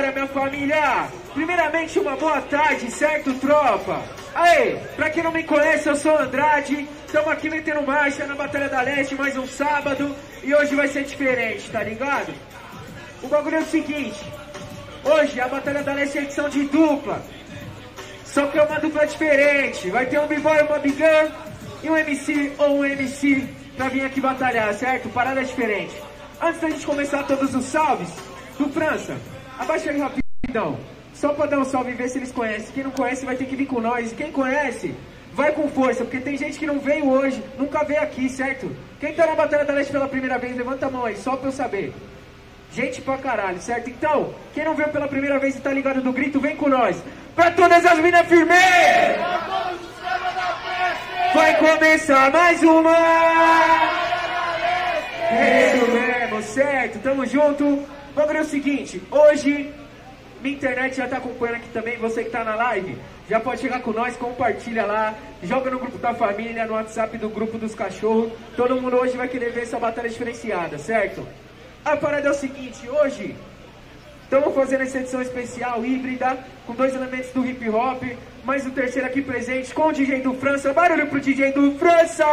hora, minha família! Primeiramente, uma boa tarde, certo, tropa? Aê, pra quem não me conhece, eu sou o Andrade. Estamos aqui metendo marcha na Batalha da Leste, mais um sábado. E hoje vai ser diferente, tá ligado? O bagulho é o seguinte. Hoje, a Batalha da Leste é edição de dupla. Só que é uma dupla diferente. Vai ter um B-Boy, uma Bigão e um MC ou um MC pra vir aqui batalhar, certo? Parada diferente. Antes da gente começar todos os salves, do França, abaixa aí rapidão. Só pra dar um salve e ver se eles conhecem. Quem não conhece vai ter que vir com nós. Quem conhece, vai com força, porque tem gente que não veio hoje, nunca veio aqui, certo? Quem tá na Batalha da Leste pela primeira vez, levanta a mão aí, só pra eu saber. Gente pra caralho, certo? Então, quem não veio pela primeira vez e tá ligado do grito, vem com nós. Pra todas as minas firmezas! Vai começar mais uma! É isso mesmo, certo? Tamo junto. O bagulho é o seguinte, hoje minha internet já tá acompanhando aqui também, você que tá na live, já pode chegar com nós, compartilha lá, joga no grupo da família, no WhatsApp do grupo dos cachorros. Todo mundo hoje vai querer ver essa batalha diferenciada, certo? A parada é o seguinte, hoje estamos fazendo essa edição especial, híbrida, com 2 elementos do hip hop, mais o terceiro aqui presente com o DJ do França. Barulho pro DJ do França!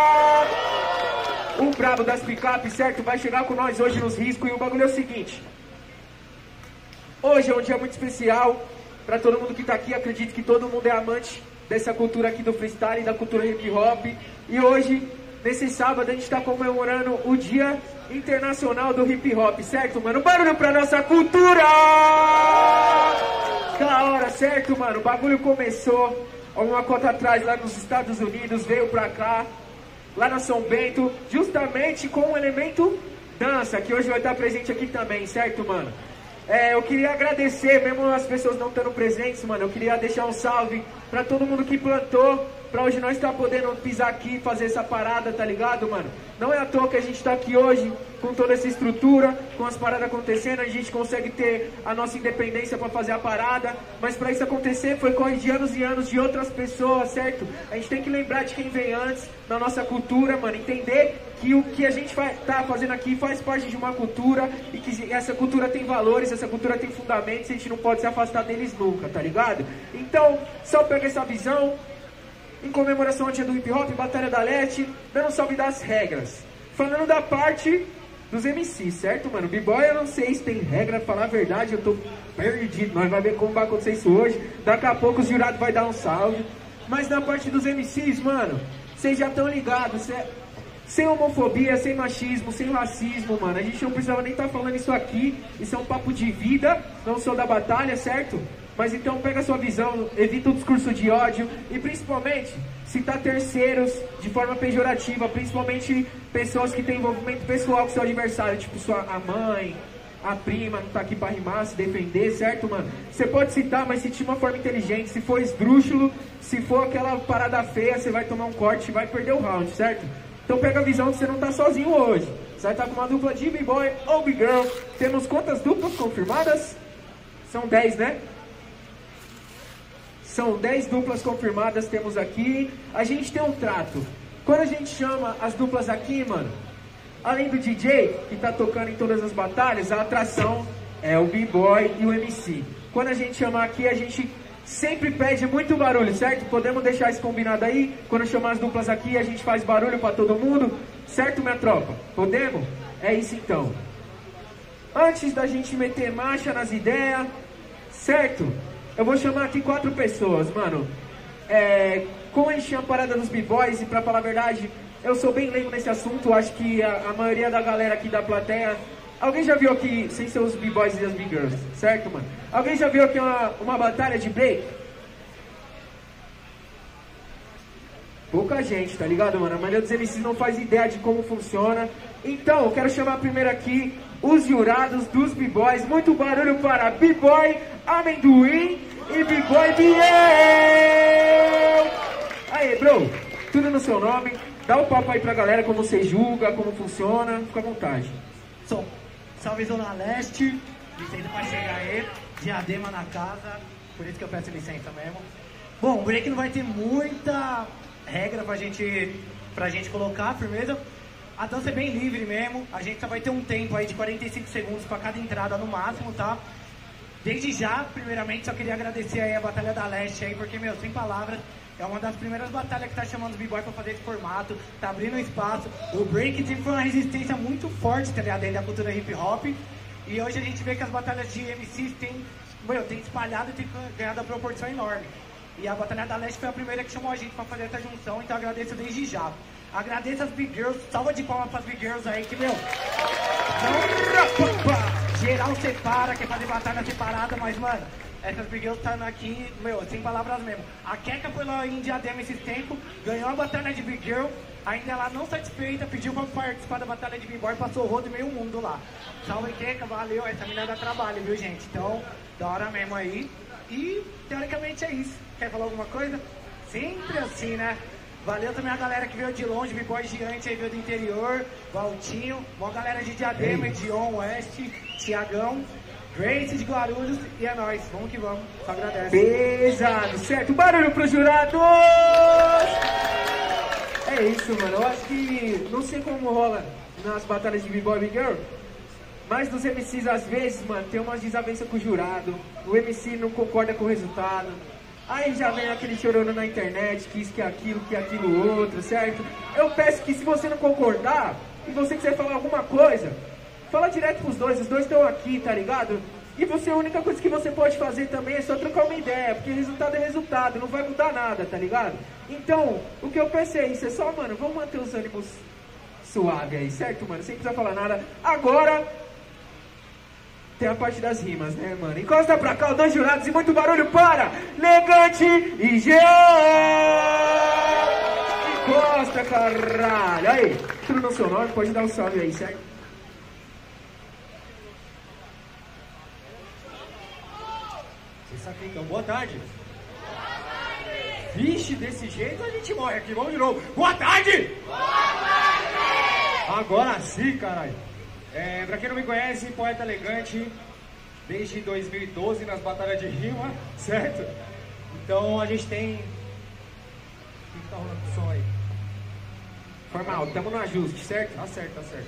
O brabo das picape, certo? Vai chegar com nós hoje nos riscos. E o bagulho é o seguinte. Hoje é um dia muito especial pra todo mundo que tá aqui. Acredito que todo mundo é amante dessa cultura aqui do freestyle, da cultura hip hop. E hoje, nesse sábado, a gente tá comemorando o Dia Internacional do Hip Hop, certo, mano? Barulho pra nossa cultura! Da hora, certo, mano? O bagulho começou uma cota atrás lá nos Estados Unidos, veio pra cá, lá na São Bento, justamente com o elemento dança, que hoje vai estar presente aqui também, certo, mano? Eu queria agradecer, mesmo as pessoas não estando presentes, mano, eu queria deixar um salve pra todo mundo que plantou, pra hoje nós estar podendo pisar aqui e fazer essa parada, tá ligado, mano? Não é à toa que a gente tá aqui hoje, com toda essa estrutura, com as paradas acontecendo, a gente consegue ter a nossa independência pra fazer a parada, mas pra isso acontecer foi corre de anos e anos de outras pessoas, certo? A gente tem que lembrar de quem veio antes, da nossa cultura, mano, entender que o que a gente tá fazendo aqui faz parte de uma cultura e que essa cultura tem valores, essa cultura tem fundamentos e a gente não pode se afastar deles nunca, tá ligado? Então, só pega essa visão, em comemoração ao dia do hip hop, Batalha da Leste, dando um salve das regras. Falando da parte dos MCs, certo, mano? B-Boy eu não sei se tem regra, pra falar a verdade, eu tô perdido, nós vamos ver como vai acontecer isso hoje. Daqui a pouco os jurados vai dar um salve. Mas na parte dos MCs, mano, vocês já estão ligados, sem homofobia, sem machismo, sem racismo, mano. A gente não precisava nem estar falando isso aqui. Isso é um papo de vida, não sou da batalha, certo? Mas então pega a sua visão, evita o discurso de ódio e principalmente citar terceiros de forma pejorativa, principalmente pessoas que têm envolvimento pessoal com seu adversário, tipo a mãe, a prima, não tá aqui pra rimar, se defender, certo, mano? Você pode citar, mas citar de uma forma inteligente. Se for esdrúxulo, se for aquela parada feia, você vai tomar um corte e vai perder o round, certo? Então pega a visão que você não tá sozinho hoje. Você vai estar com uma dupla de B-Boy ou B-Girl. Temos quantas duplas confirmadas? São 10, né? São 10 duplas confirmadas, temos aqui. A gente tem um trato. Quando a gente chama as duplas aqui, mano, além do DJ, que tá tocando em todas as batalhas, a atração é o B-Boy e o MC. Quando a gente chama aqui, a gente sempre pede muito barulho, certo? Podemos deixar isso combinado aí? Quando chamar as duplas aqui, a gente faz barulho pra todo mundo? Certo, minha tropa? Podemos? É isso então. Antes da gente meter marcha nas ideias, certo? Eu vou chamar aqui 4 pessoas, mano. Como a gente tinha a parada dos B-Boys, e pra falar a verdade, eu sou bem leigo nesse assunto, acho que a maioria da galera aqui da plateia... Alguém já viu aqui, sem ser os B-Boys e as B-Girls, certo, mano? Alguém já viu aqui uma batalha de break? Pouca gente, tá ligado, mano? A maioria dos MCs não faz ideia de como funciona. Então, eu quero chamar primeiro aqui os jurados dos B-Boys. Muito barulho para B-Boy Amendoim e B-Boy Biel! Aí, bro, tudo no seu nome. Dá um papo aí pra galera, como você julga, como funciona. Fica à vontade. Salve Zona Leste, licença pra chegar aí, Diadema na casa, por isso que eu peço licença mesmo. Bom, o break não vai ter muita regra pra gente colocar, firmeza? A dança é bem livre mesmo, a gente só vai ter um tempo aí de 45 segundos pra cada entrada no máximo, tá? Desde já, primeiramente, só queria agradecer aí a Batalha da Leste aí, porque, meu, sem palavras, é uma das primeiras batalhas que tá chamando os b-boy pra fazer esse formato, tá abrindo espaço. O break sempre foi uma resistência muito forte, tá ligado, dentro da cultura hip hop. E hoje a gente vê que as batalhas de MCs tem espalhado e tem ganhado a proporção enorme. E a Batalha da Leste foi a primeira que chamou a gente pra fazer essa junção, então agradeço desde já. Agradeço as Big Girls, salva de palmas pras Big Girls aí, que, meu, geral separa, quer fazer batalha separada, mas, mano, essas Big Girls estão aqui, meu, sem palavras mesmo. A Keka foi lá em Diadema esses tempos, ganhou a batalha de Big Girl, ainda ela não satisfeita, pediu pra participar da batalha de B-Boy, passou o rodo meio mundo lá. Salve, Keka, valeu, essa menina dá trabalho, viu, gente? Então, da hora mesmo aí. E, teoricamente, é isso. Quer falar alguma coisa? Sempre assim, né? Valeu também a galera que veio de longe, B-Boy gigante aí veio do interior, Valtinho, uma galera de Diadema, Edion, Oeste, Tiagão, Grace de Guarulhos, e é nóis, vamos que vamos, só agradece. Pesado, certo? Barulho pros jurados! É isso, mano, eu acho que, não sei como rola nas batalhas de B-Boy e Big Girl, mas dos MCs às vezes, mano, tem umas desavenças com o jurado, o MC não concorda com o resultado. Aí já vem aquele chorando na internet, que isso, que aquilo outro, certo? Eu peço que se você não concordar, e você quiser falar alguma coisa, fala direto pros dois, os dois estão aqui, tá ligado? E você, a única coisa que você pode fazer também é só trocar uma ideia, porque resultado é resultado, não vai mudar nada, tá ligado? Então, o que eu peço é isso, é só, mano, vamos manter os ânimos suaves aí, certo, mano? Sem precisar falar nada. Agora... tem a parte das rimas, né, mano? Encosta pra cá, os dois jurados e muito barulho para Legante e Geo! Encosta, caralho! Aí, tudo no seu nome, pode dar um salve aí, certo? Você sabe então, boa tarde. Vixe, desse jeito a gente morre aqui, vamos de novo. Boa tarde! Boa tarde! Agora sim, caralho. Pra quem não me conhece, Poeta Elegante, desde 2012 nas batalhas de rima, certo? Então a gente tem... O que tá rolando com o som aí? Formal, tamo no ajuste, certo? Tá certo, tá certo.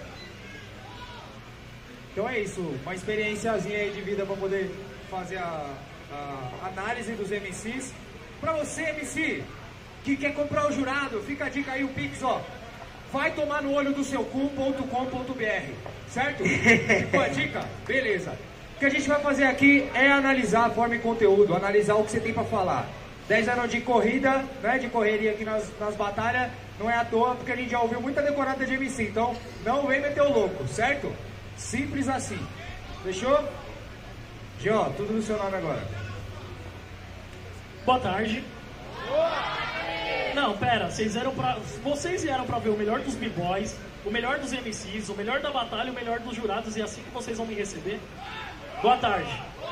Então é isso, uma experiênciazinha aí de vida pra poder fazer a análise dos MCs. Pra você, MC, que quer comprar o jurado, fica a dica aí, o Pix, ó. Vai tomar no olho do seu cu.com.br, certo? Ficou a dica? Beleza. O que a gente vai fazer aqui é analisar a forma e conteúdo, analisar o que você tem pra falar. 10 anos de corrida, né, de correria aqui nas batalhas, não é à toa, porque a gente já ouviu muita decorada de MC, então não vem meter o louco, certo? Simples assim. Fechou? Gio, tudo no seu nome agora. Boa tarde. Não, pera, vocês vieram pra ver o melhor dos b-boys, o melhor dos MCs, o melhor da batalha, o melhor dos jurados, e é assim que vocês vão me receber? Boa tarde.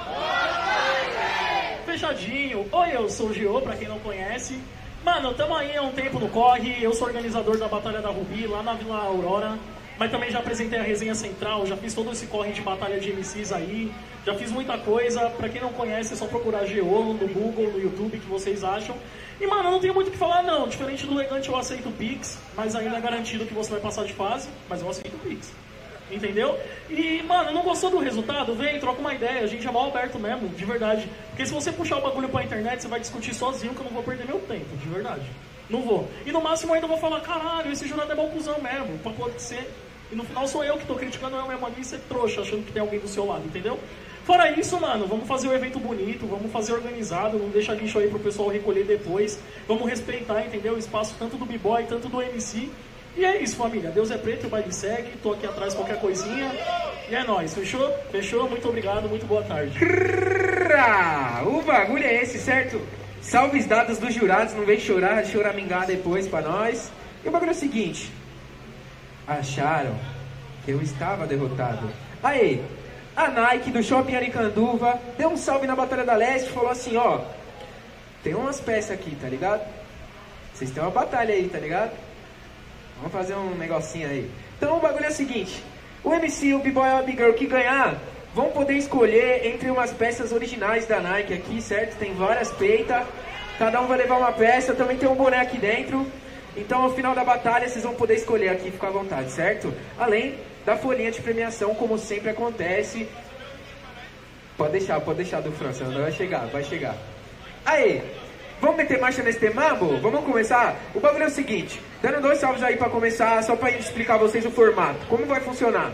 Fechadinho. Oi, eu sou o Gio, pra quem não conhece. Mano, tamo aí há um tempo no corre, eu sou organizador da Batalha da Rubi, lá na Vila Aurora. Mas também já apresentei a Resenha Central, já fiz todo esse corre de batalha de MCs aí, já fiz muita coisa. Pra quem não conhece, é só procurar Geolo no Google, no YouTube, que vocês acham. E, mano, eu não tenho muito o que falar, não. Diferente do Legante, eu aceito o Pix, mas ainda é garantido que você vai passar de fase, mas eu aceito o Pix. Entendeu? E, mano, não gostou do resultado? Vem, troca uma ideia, a gente é mal aberto mesmo, de verdade. Porque se você puxar o bagulho pra internet, você vai discutir sozinho, que eu não vou perder meu tempo, de verdade. Não vou. E no máximo eu ainda vou falar, caralho, esse jurado é bom cuzão mesmo, pra poder ser. E no final sou eu que tô criticando eu mesmo ali e ser trouxa, achando que tem alguém do seu lado, entendeu? Fora isso, mano, vamos fazer um evento bonito, vamos fazer organizado, não deixa lixo aí pro pessoal recolher depois. Vamos respeitar, entendeu? O espaço tanto do B-Boy, tanto do MC. E é isso, família. Deus é preto, o baile segue, tô aqui atrás qualquer coisinha. E é nóis, fechou? Fechou? Muito obrigado, muito boa tarde. O bagulho é esse, certo? Salve os dados dos jurados, não vem choramingar depois pra nós. E o bagulho é o seguinte. Acharam que eu estava derrotado. Aí, a Nike do Shopping Aricanduva deu um salve na Batalha da Leste e falou assim, ó, tem umas peças aqui, tá ligado? Vocês têm uma batalha aí, tá ligado? Vamos fazer um negocinho aí. Então o bagulho é o seguinte, o MC, o B-Boy e a Big Girl que ganhar, vão poder escolher entre umas peças originais da Nike aqui, certo? Tem várias peitas, cada um vai levar uma peça, também tem um boné aqui dentro. Então, ao final da batalha, vocês vão poder escolher aqui, fica à vontade, certo? Além da folhinha de premiação, como sempre acontece. Pode deixar do França, vai chegar. Aí, vamos meter marcha nesse temambo? Vamos começar? O bagulho é o seguinte, dando 2 salves aí pra começar, só pra explicar a vocês o formato. Como vai funcionar?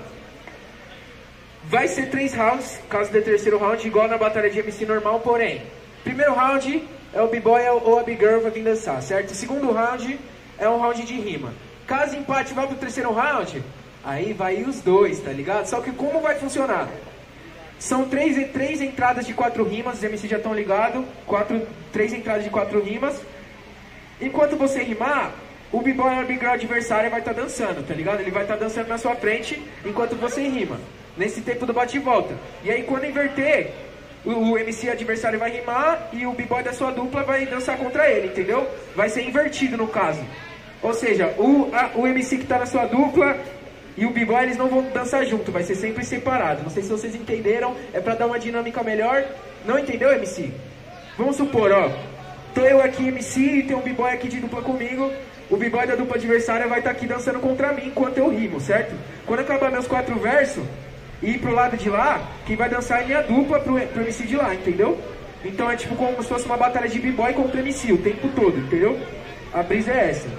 Vai ser 3 rounds, caso dê terceiro round, igual na batalha de MC normal, porém, primeiro round é o B-Boy ou a B-Girl vai vir dançar, certo? Segundo round é um round de rima. Caso empate vá pro terceiro round, aí vai os dois, tá ligado? Só que como vai funcionar? São 3 entradas de 4 rimas, os MC já estão ligados, 3 entradas de 4 rimas. Enquanto você rimar, o B-Boy ou a B-Girl adversária vai estar dançando, tá ligado? Ele vai estar dançando na sua frente enquanto você rima, nesse tempo do bate e volta. E aí quando inverter, o MC adversário vai rimar e o B-Boy da sua dupla vai dançar contra ele, entendeu? Vai ser invertido no caso. Ou seja, o MC que está na sua dupla e o B-Boy eles não vão dançar junto, vai ser sempre separado. Não sei se vocês entenderam, é pra dar uma dinâmica melhor. Não entendeu, MC? Vamos supor, ó, tô eu aqui MC e tem um B-Boy aqui de dupla comigo. O B-Boy da dupla adversária vai estar aqui dançando contra mim enquanto eu rimo, certo? Quando acabar meus 4 versos e ir pro lado de lá, quem vai dançar é minha dupla pro MC de lá, entendeu? Então é tipo como se fosse uma batalha de B-Boy contra MC o tempo todo, entendeu? A brisa é essa.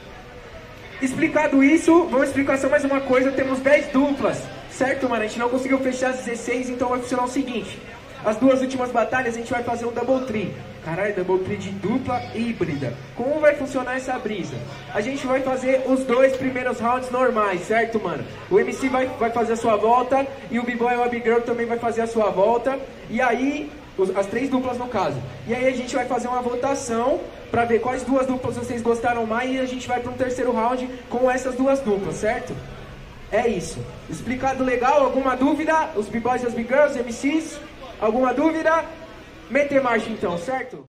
Explicado isso, vamos explicar só mais uma coisa. Temos 10 duplas, certo, mano? A gente não conseguiu fechar as 16, então vai funcionar o seguinte. As 2 últimas batalhas a gente vai fazer um double tree. Caralho, double tree de dupla híbrida. Como vai funcionar essa brisa? A gente vai fazer os 2 primeiros rounds normais, certo, mano? O MC vai fazer a sua volta e o B-Boy ou a B-Girl também vai fazer a sua volta. E aí, as 3 duplas no caso. E aí a gente vai fazer uma votação pra ver quais 2 duplas vocês gostaram mais e a gente vai para um terceiro round com essas 2 duplas, certo? É isso. Explicado legal? Alguma dúvida? Os B-Boys e as B-Girls, MCs? Alguma dúvida? Meter marcha então, certo?